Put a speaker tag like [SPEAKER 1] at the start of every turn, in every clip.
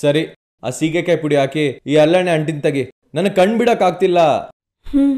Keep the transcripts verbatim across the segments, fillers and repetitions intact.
[SPEAKER 1] ಸರಿ, ಆ ಸೀಗೆಕಾಯಿ ಪುಡಿ ಹಾಕಿ ಈ ಹಲ್ಲೆಣ್ಣೆ ಅಂಟಿನ ತೆಗಿ. ನನಗೆ ಕಣ್ ಬಿಡಕ್ ಆಗ್ತಿಲ್ಲ.
[SPEAKER 2] ಹ್ಮ್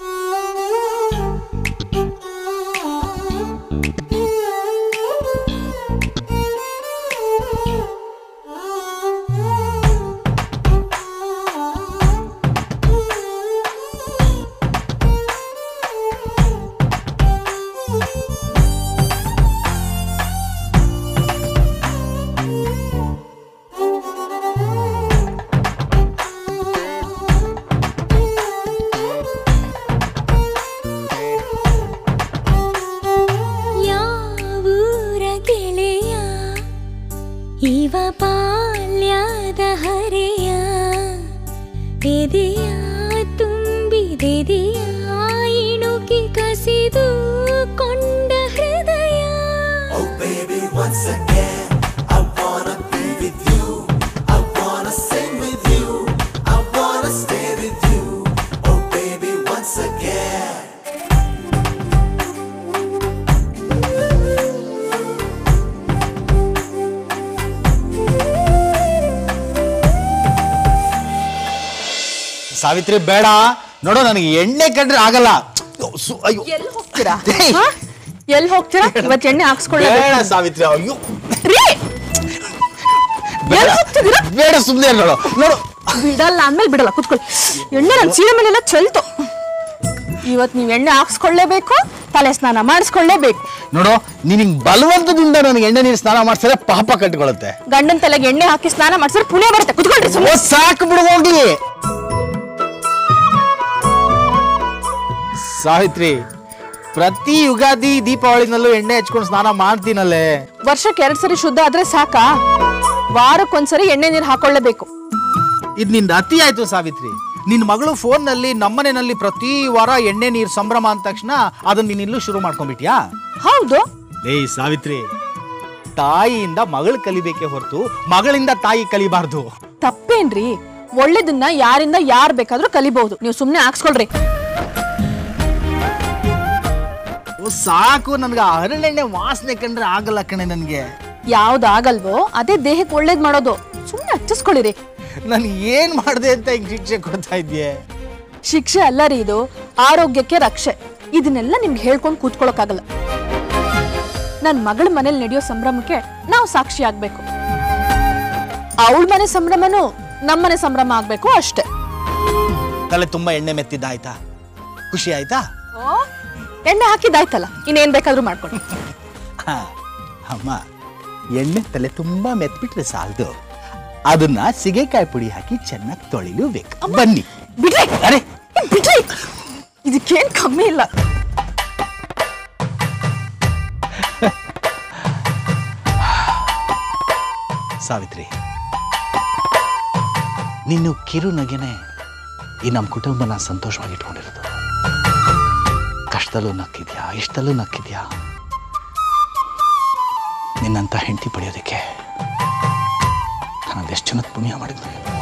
[SPEAKER 3] ಸಾವಿತ್ರಿ ಬೇಡ ನೋಡು, ನನಗೆ ಎಣ್ಣೆ ಕಂಡ್ರೆ ಆಗಲ್ಲ.
[SPEAKER 2] ಎಲ್ಲಿ ಹೋಗ್ತೀರಾ ಎಲ್ಲಿ ಹೋಗ್ತೀರಾ ಇವತ್ತು ಎಣ್ಣೆ ಹಾಕ್ಸ್ಕೊಳ್ಳಿ.
[SPEAKER 3] ಬೇಡ ಸಾವಿತ್ರಿ, ಅಯ್ಯೋ
[SPEAKER 2] ಬೇಡ
[SPEAKER 3] ಸುಮ್ಮನೆ ನೋಡು ನೋಡು.
[SPEAKER 2] ಬಿಡಲ್ಲ ಅಂದ್ಮೇಲೆ ಬಿಡಲ್ಲ, ಕುತ್ಕೊಳ್ಳಿ. ಎಣ್ಣೆ ನನ್ನ ಸೀರೆ ಮೇಲೆಲ್ಲ ಚೆಲ್ತು. ಇವತ್ತು ನೀವು ಎಣ್ಣೆ ಹಾಕ್ಸ್ಕೊಳ್ಳೇಬೇಕು, ತಲೆ ಸ್ನಾನ ಮಾಡಿಸ್ಕೊಳ್ಳೇಬೇಕು.
[SPEAKER 3] ನೋಡು, ನಿನಗೆ ಬಲವಂತದಿಂದ ನನಗೆ ಎಣ್ಣೆ ನೀರು ಸ್ನಾನ ಮಾಡಿಸಿದ್ರೆ ಪಾಪ ಕಟ್ಕೊಳ್ಳುತ್ತೆ.
[SPEAKER 2] ಗಂಡನ ತಲೆಗೆ ಎಣ್ಣೆ ಹಾಕಿ ಸ್ನಾನ ಮಾಡಿಸಿದ್ರೆ ಪುಣ್ಯ ಬರುತ್ತೆ. ಕುತ್ಕೊಳ್ರಿ.
[SPEAKER 3] ಸಾಕು ಬಿಡು ಹೋಗ್ಲಿ. ಸಾವಿತ್ರಿ, ಪ್ರತಿ ಯುಗಾದಿ ದೀಪಾವಳಿನಲ್ಲೂ ಎಣ್ಣೆ ಹಚ್ಕೊಂಡು ಸ್ನಾನ ಮಾಡ್ತೀನಲ್ಲೇ.
[SPEAKER 2] ವರ್ಷಕ್ಕೆ ಎರಡ್ ಸರಿ ಶುದ್ಧ ಆದ್ರೆ ಸಾಕಾ? ವಾರಕ್ಕೊಂದ್ಸರಿ ಎಣ್ಣೆ ನೀರು ಹಾಕೊಳ್ಳೇಬೇಕು.
[SPEAKER 3] ಇದು ನಿಂದ ಅತಿ ಆಯ್ತು ಸಾವಿತ್ರಿ. ನಿನ್ನ ಮಗಳು ಫೋನ್ ನಲ್ಲಿ ನಮ್ಮನೆಯಲ್ಲಿ ಪ್ರತಿ ವಾರ ಎಣ್ಣೆ ನೀರು ಸಂಭ್ರಮ ಅಂದ ತಕ್ಷಣ ಅದನ್ನ ನೀನ್ ಇಲ್ಲೂ ಶುರು ಮಾಡ್ಕೊಂಡ್ಬಿಟ್ಯಾ?
[SPEAKER 2] ಹೌದು.
[SPEAKER 3] ಲೇ ಸಾವಿತ್ರಿ, ತಾಯಿಯಿಂದ ಮಗಳು ಕಲಿಬೇಕೇ ಹೊರತು ಮಗಳಿಂದ ತಾಯಿ ಕಲಿಬಾರ್ದು.
[SPEAKER 2] ತಪ್ಪೇನ್ರಿ? ಒಳ್ಳೇದನ್ನ ಯಾರಿಂದ ಯಾರು ಬೇಕಾದ್ರೂ ಕಲಿಬಹುದು. ನೀವು ಸುಮ್ನೆ ಹಾಕ್ಸ್ಕೊಳ್ರಿ.
[SPEAKER 3] ಸಾಕು, ನನ್ಗೆ ಹರಳೆಣ್ಣೆ ವಾಸನೆ ಕಂಡ್ರೆ ಆಗಲ್ಲ ಕಣೆ. ನನ್ಗೆ
[SPEAKER 2] ಯಾವ್ದಾಗಲ್ವೋ ಅದೇ ದೇಹಕ್ಕೆ ಒಳ್ಳೇದ್ ಮಾಡೋದು. ಸುಮ್ನೆ ಹಚ್ಚಿಸ್ಕೊಳ್ಳಿರಿ.
[SPEAKER 3] ನನ್ ಏನ್ ಮಾಡ್ದೆ ಅಂತ ಹಿಂಗ್ ಶಿಕ್ಷೆ ಕೊಡ್ತಾ ಇದ್ಯೆ?
[SPEAKER 2] ಶಿಕ್ಷೆ ಅಲ್ಲ ರೀ, ಇದು ಆರೋಗ್ಯಕ್ಕೆ ರಕ್ಷೆ. ಇದನ್ನೆಲ್ಲ ನಿಮ್ಗೆ ಹೇಳ್ಕೊಂಡು ಕೂತ್ಕೊಳ್ಳೋಕ್ಕಾಗಲ್ಲ. ನನ್ ಮಗಳ ಮನೇಲಿ ನಡೆಯೋ ಸಂಭ್ರಮಕ್ಕೆ ನಾವು ಸಾಕ್ಷಿ ಆಗ್ಬೇಕು. ಅವಳ ಮನೆ ಸಂಭ್ರಮನು ನಮ್ಮನೆ ಸಂಭ್ರಮ ಆಗ್ಬೇಕು ಅಷ್ಟೇ.
[SPEAKER 3] ತಲೆ ತುಂಬಾ ಎಣ್ಣೆ ಮೆತ್ತಿದ್ದಾಯ್ತಾ? ಖುಷಿ ಆಯ್ತಾ?
[SPEAKER 2] ಎಣ್ಣೆ ಹಾಕಿದ್ದಾಯ್ತಲ್ಲ, ಇನ್ನೇನ್ ಬೇಕಾದ್ರೂ ಮಾಡ್ಕೊಂಡು.
[SPEAKER 3] ಅಮ್ಮ, ಎಣ್ಣೆ ತಲೆ ತುಂಬಾ ಮೆತ್ಬಿಟ್ರೆ ಸಾಲದು, ಅದನ್ನ ಸಿಗೆಕಾಯಿ ಪುಡಿ ಹಾಕಿ ಚೆನ್ನಾಗಿ ತೊಳಿಲೂಬೇಕು. ಬನ್ನಿ.
[SPEAKER 2] ಬಿಡ್ರಿ.
[SPEAKER 3] ಅರೆ
[SPEAKER 2] ಬಿಡ್ರಿ, ಇದಕ್ಕೇನ್ ಕಮ್ಮಿ ಇಲ್ಲ.
[SPEAKER 3] ಸಾವಿತ್ರಿ, ನೀನು ಕಿರು ನಗೆನೆ ಈ ನಮ್ಮ ಕುಟುಂಬನ ಸಂತೋಷವಾಗಿ ಇಟ್ಕೊಂಡಿರೋದು. ಕಷ್ಟದಲ್ಲೂ ನಕ್ಕಿದ್ಯಾ, ಇಷ್ಟದಲ್ಲೂ ನಕ್ಕಿದ್ಯಾ. ನಿನ್ನಂತ ಹೆಂಡತಿ ಪಡೆಯೋದಕ್ಕೆ ನಾನು ಎಷ್ಟು ಜನದ ಪುಣ್ಯ ಮಾಡಿದ್ದೆ.